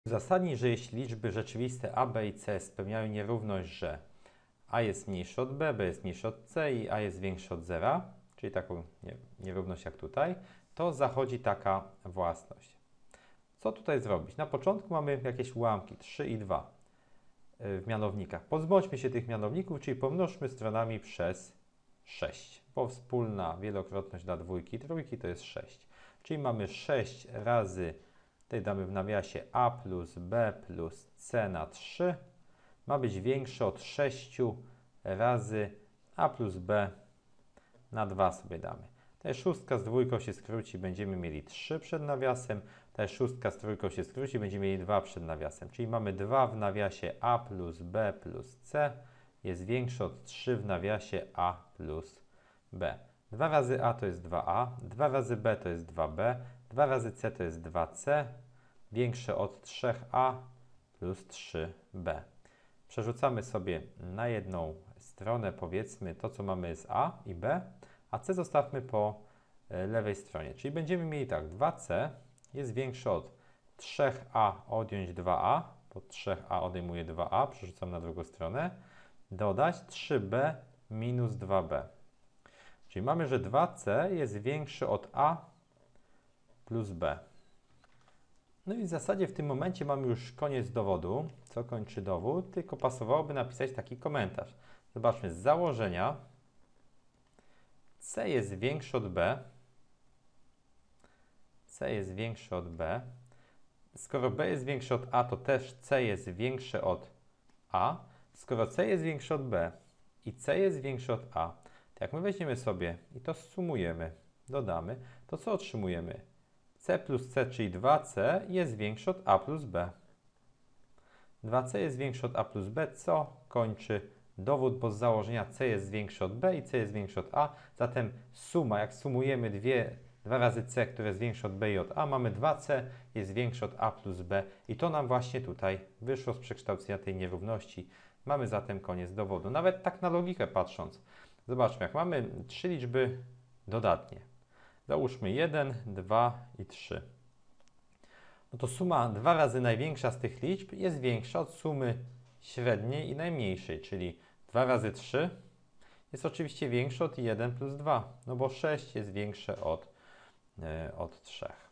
Uzasadnij, że jeśli liczby rzeczywiste a, b i c spełniają nierówność, że a jest mniejsze od b, b jest mniejsze od c i a jest większe od zera, czyli taką nierówność jak tutaj, to zachodzi taka własność. Co tutaj zrobić? Na początku mamy jakieś ułamki 3 i 2 w mianownikach. Pozbądźmy się tych mianowników, czyli pomnożmy stronami przez 6, bo wspólna wielokrotność dla dwójki i trójki to jest 6. Czyli mamy 6 razy, tutaj damy w nawiasie a plus b plus c na 3, ma być większe od 6 razy a plus b na 2 sobie damy. Tutaj szóstka z dwójką się skróci, będziemy mieli 3 przed nawiasem. Tutaj szóstka z trójką się skróci, będziemy mieli 2 przed nawiasem. Czyli mamy 2 w nawiasie a plus b plus c jest większe od 3 w nawiasie a plus b. 2 razy a to jest 2a, 2 razy b to jest 2b, 2 razy c to jest 2c, większe od 3a plus 3b. Przerzucamy sobie na jedną stronę, powiedzmy, to, co mamy z a i b, a c zostawmy po lewej stronie. Czyli będziemy mieli tak, 2c jest większe od 3a odjąć 2a, bo 3a odejmuje 2a, przerzucam na drugą stronę, dodać 3b minus 2b. Czyli mamy, że 2c jest większe od a plus b. No i w zasadzie w tym momencie mamy już koniec dowodu, co kończy dowód, tylko pasowałoby napisać taki komentarz. Zobaczmy, z założenia c jest większe od b, c jest większe od b. Skoro b jest większe od a, to też c jest większe od a. Skoro c jest większe od b i c jest większe od a, to jak my weźmiemy sobie i to sumujemy, dodamy, to co otrzymujemy? C plus c, czyli 2c jest większe od a plus b. 2c jest większe od a plus b, co kończy dowód, bo z założenia c jest większe od b i c jest większe od a. Zatem suma, jak sumujemy 2 razy c, które jest większe od b i od a, mamy 2c jest większe od a plus b i to nam właśnie tutaj wyszło z przekształcenia tej nierówności. Mamy zatem koniec dowodu. Nawet tak na logikę patrząc. Zobaczmy, jak mamy 3 liczby dodatnie. Załóżmy 1, 2 i 3. No to suma 2 razy największa z tych liczb jest większa od sumy średniej i najmniejszej, czyli 2 razy 3 jest oczywiście większe od 1 plus 2, no bo 6 jest większe od 3.